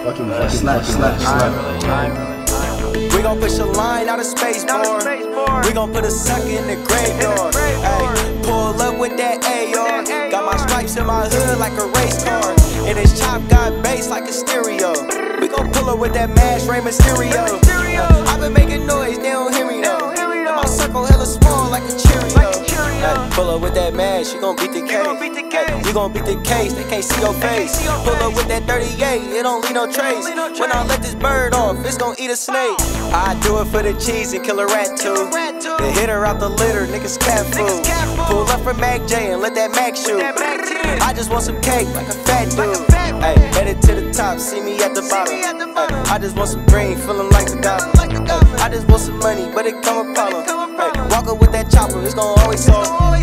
We gon' push a line out of space, boy. We gon' put a sucker in the graveyard. Ay, pull up with that AR. Got my stripes in my hood like a race car. And this chop got bass like a stereo. We gon' pull up with that mask, Rey Mysterio. I been making noise, they don't hear me though. And my circle hella small like a Cheerio. Ay, pull up with that mask, you gon' beat the case. You gon' beat the case, they can't see your face. Pull up with that 38, it don't leave no trace. When I let this bird off, it's gon' eat a snake. I do it for the cheese and kill a rat too. Then hit her out the litter, niggas cat food. Pull up from Mac J and let that Mac shoot. I just want some cake like a fat dude. Ay, headed to the top, see me at the bottom. Ay, I just want some green, feeling like the goblin. I just want some money, but it come a problem. Ay, walk up with that chopper, it's gon' always solve.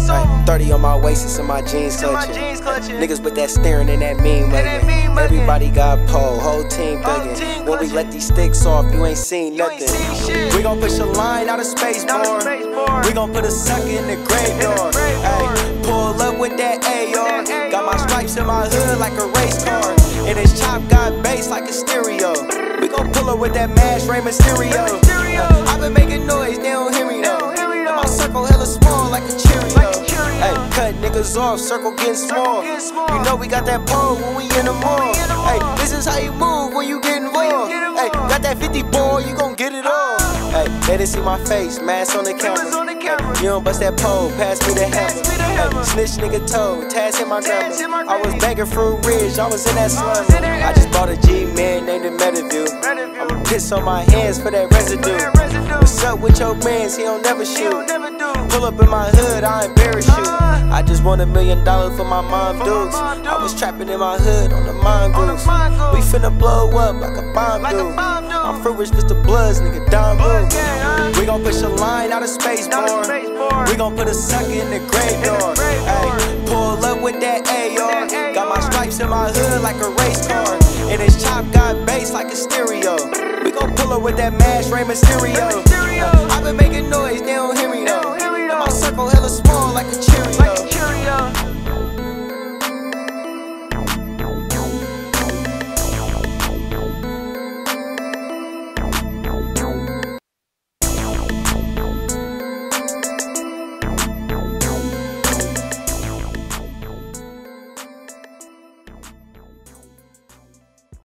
30 on my waist, it's in my jeans clutching. Niggas with that staring and that mean mugging. Everybody got pole, whole team thugging. When we let these sticks off, you ain't seen nothing. We gon' push a line out of space, boy. We gon' put a sucker in the graveyard. Ay, pull up with that AR. Got my stripes in my hood like a race car. And this chop got bass like a stereo. We gon' pull up with that mask, Rey Mysterio. I been making noise, they don't hear me though. And my circle hella small like a Cheerio. Ay, cut niggas off, circle getting small. You know we got that pole when we in the mall. Ay, this is how you move when you get involved. Ay, got that 50 boy, you gon' get it all. Ay, they didn't see my face, mask on the camera. Ay, you don't bust that pole, pass me the hammer. Ay, snitch nigga toe, task hit my grandma. I was begging Fruit Ridge, I was in that slum. I just bought a G-man named in Meadowview. I'ma piss on my hands for that residue. What's up with your mans, he don't never shoot. Pull up in my hood, I embarrass you. I just won $1 million for my mom dudes. I was trapping in my hood on the mongoose. We finna blow up like a bomb dude. I'm Fruit Rich, Mr. Bloods, nigga, Don Blue. We gon' push a line out of space, boy. We gon' put a sucker in the graveyard. Ay, pull up with that AR. Got my stripes in my hood like a race car. And this chop got bass like a stereo. We gon' pull up with that mask, Rey Mysterio. I been making noise, they don't hear me though. And my circle hella small like a Cheerio.